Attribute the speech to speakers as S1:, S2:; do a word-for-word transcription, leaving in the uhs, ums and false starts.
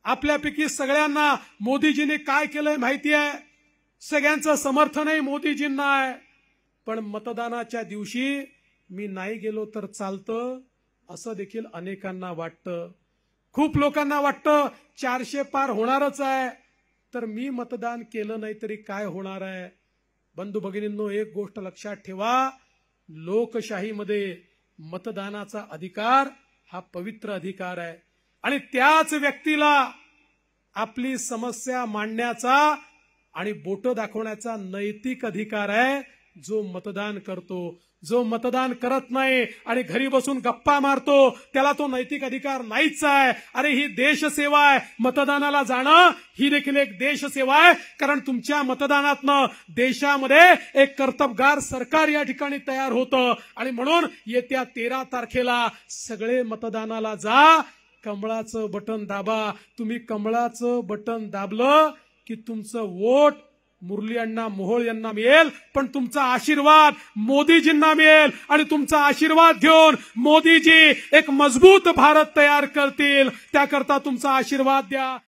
S1: आपल्यापैकी सगळ्यांना मोदीजींनी काय केलंय माहिती आहे, सगळ्यांचं समर्थनही मोदीजींना आहे, पण मतदानाच्या दिवशी मी नाही गेलो तर चालतं असं देखील अनेकांना वाटतं। खूप लोकांना वाटतं चारशे पार होणारच आहे, तर मी मतदान केलं नाही तरी काय होणार आहे। बंधू भगिनींनो, एक गोष्ट लक्षात ठेवा, लोकशाहीमध्ये मतदानाचा अधिकार हा पवित्र अधिकार आहे आणि त्याच व्यक्तीला आपली समस्या मांडण्याचा आणि बोटं दाखवण्याचा नैतिक अधिकार आहे जो मतदान करतो। जो मतदान करत नाही आणि घरी बसून गप्पा मारतो त्याला तो नैतिक अधिकार नाहीच आहे। अरे ही देशसेवा आहे, मतदानाला जाणं ही देखील एक देशसेवा आहे, कारण तुमच्या मतदानातनं देशामध्ये एक कर्तबगार सरकार या ठिकाणी तयार होतं। आणि म्हणून येत्या तेरा तारखेला सगळे मतदानाला जा, कमळाचं बटन दाबा। तुम्ही कमळाचं बटन दाबलं की तुमचं वोट मुरली अण्णा मोहोळ यांना मिळेल, पण तुमचा आशीर्वाद मोदीजींना मिळेल आणि तुमचा आशीर्वाद घेऊन मोदीजी एक मजबूत भारत तयार करतील। त्याकरता तुमचा आशीर्वाद द्या।